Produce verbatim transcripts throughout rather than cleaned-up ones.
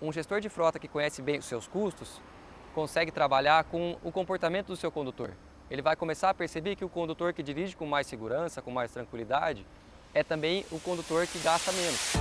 Um gestor de frota que conhece bem os seus custos consegue trabalhar com o comportamento do seu condutor. Ele vai começar a perceber que o condutor que dirige com mais segurança, com mais tranquilidade, é também o condutor que gasta menos.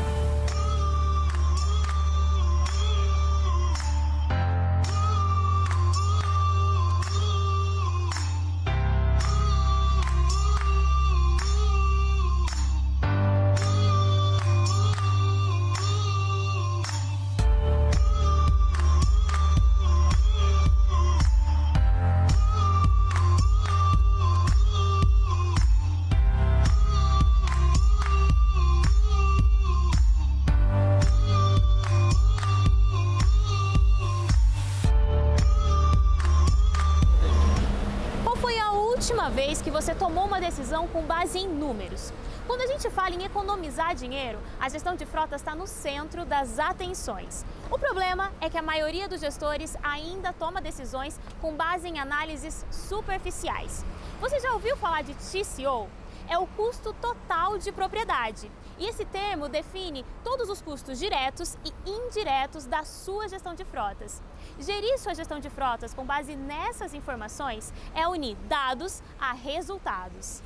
Última vez que você tomou uma decisão com base em números. Quando a gente fala em economizar dinheiro, a gestão de frotas está no centro das atenções. O problema é que a maioria dos gestores ainda toma decisões com base em análises superficiais. Você já ouviu falar de T C O? É o custo total de propriedade. E esse termo define todos os custos diretos e indiretos da sua gestão de frotas. Gerir sua gestão de frotas com base nessas informações é unir dados a resultados.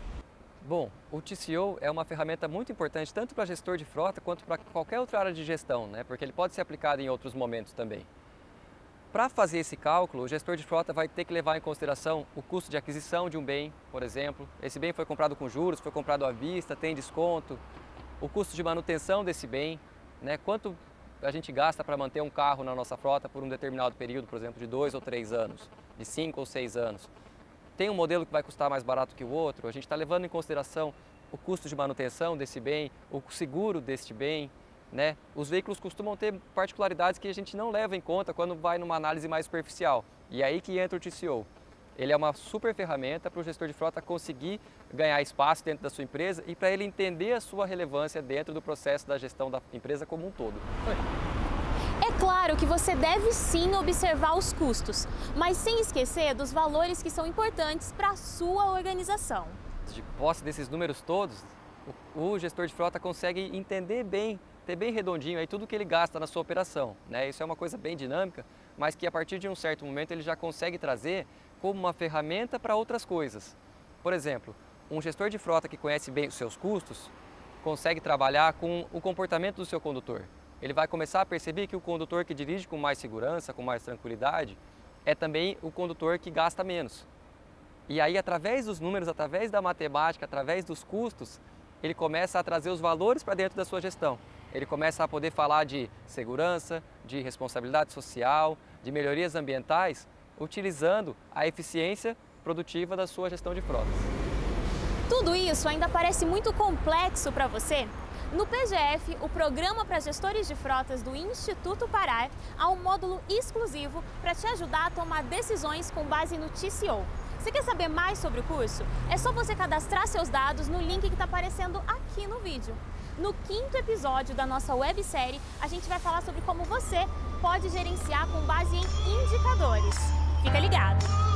Bom, o T C O é uma ferramenta muito importante tanto para gestor de frota quanto para qualquer outra área de gestão, né? Porque ele pode ser aplicado em outros momentos também. Para fazer esse cálculo, o gestor de frota vai ter que levar em consideração o custo de aquisição de um bem, por exemplo. Esse bem foi comprado com juros, foi comprado à vista, tem desconto. O custo de manutenção desse bem, né? Quanto a gente gasta para manter um carro na nossa frota por um determinado período, por exemplo, de dois ou três anos, de cinco ou seis anos. Tem um modelo que vai custar mais barato que o outro, a gente está levando em consideração o custo de manutenção desse bem, o seguro deste bem, né? Os veículos costumam ter particularidades que a gente não leva em conta quando vai numa análise mais superficial. E é aí que entra o T C O. Ele é uma super ferramenta para o gestor de frota conseguir ganhar espaço dentro da sua empresa e para ele entender a sua relevância dentro do processo da gestão da empresa como um todo. É claro que você deve sim observar os custos, mas sem esquecer dos valores que são importantes para a sua organização. De posse desses números todos, o gestor de frota consegue entender bem, ter bem redondinho aí tudo que ele gasta na sua operação, né? Isso é uma coisa bem dinâmica, mas que a partir de um certo momento ele já consegue trazer como uma ferramenta para outras coisas. Por exemplo, um gestor de frota que conhece bem os seus custos consegue trabalhar com o comportamento do seu condutor. Ele vai começar a perceber que o condutor que dirige com mais segurança, com mais tranquilidade, é também o condutor que gasta menos. E aí, através dos números, através da matemática, através dos custos, ele começa a trazer os valores para dentro da sua gestão. Ele começa a poder falar de segurança, de responsabilidade social, de melhorias ambientais, utilizando a eficiência produtiva da sua gestão de frotas. Tudo isso ainda parece muito complexo para você? No P G F, o Programa para Gestores de Frotas do Instituto Parar, há um módulo exclusivo para te ajudar a tomar decisões com base no T C O. Você quer saber mais sobre o curso? É só você cadastrar seus dados no link que está aparecendo aqui no vídeo. No quinto episódio da nossa websérie, a gente vai falar sobre como você pode gerenciar com base em indicadores. Fica ligado!